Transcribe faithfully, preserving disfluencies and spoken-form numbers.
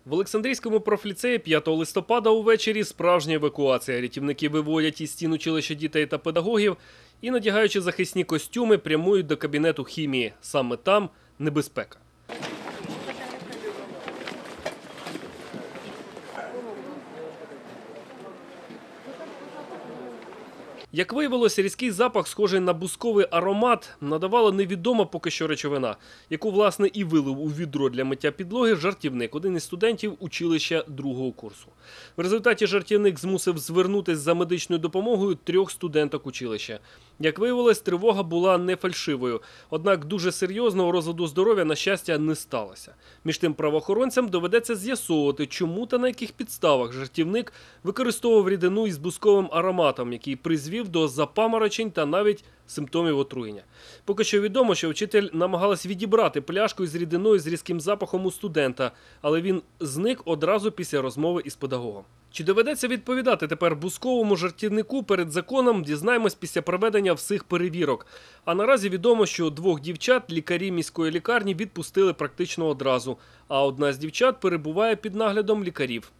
В Олександрійському профліцеї п'ятого листопада увечері справжня евакуація. Рятівники виводять із стін училища дітей та педагогів і, надягаючи захисні костюми, прямують до кабінету хімії. Саме там небезпека. Як виявилося, різкий запах, схожий на бузковий аромат, надавала невідома поки що речовина, яку, власне, і вилив у відро для миття підлоги жартівник, один із студентів училища другого курсу. В результаті жартівник змусив звернутися за медичною допомогою трьох студенток училища. Як виявилось, тривога була не фальшивою, однак дуже серйозного розладу здоров'я, на щастя, не сталося. Між тим правоохоронцям доведеться з'ясовувати, чому та на яких підставах жартівник використовував рідину із бузковим ароматом, який призвів до запаморочень та навіть симптомів отруєння. Поки що відомо, що вчитель намагалась відібрати пляшку із рідиною з різким запахом у студента, але він зник одразу після розмови із педагогом. Чи доведеться відповідати тепер бузковому жартівнику перед законом, дізнаємось після проведення всіх перевірок. А наразі відомо, що двох дівчат лікарі міської лікарні відпустили практично одразу, а одна з дівчат перебуває під наглядом лікарів.